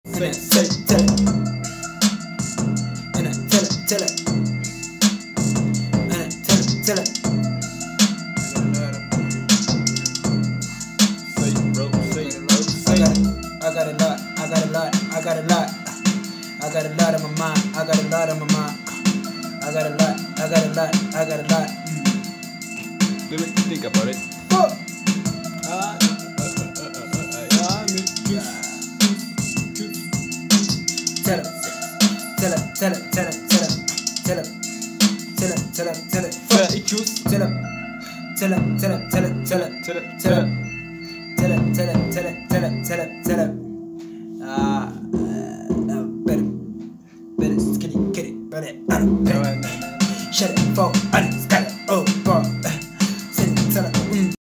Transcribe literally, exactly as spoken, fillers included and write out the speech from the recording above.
And I tell it, tell it. And I tell it, tell it. And I tell it, tell it. I got a lot, I got a lot, I got a lot. I got a lot on my mind, I got a lot on my mind. I got a lot, I got a lot, I got a lot. Mm. Let me think about it. Oh. Uh, Tell him, tell him, tell him, tell him, tell him, tell him, tell him, tell him, tell him, Tell it, choose. tell him, tell him, tell him, tell him, tell him, Tell it, tell him, tell him, tell him, tell him, tell him, tell him, tell him. Ah, better, better, skinny, kitty, better, better. Shut it, phone.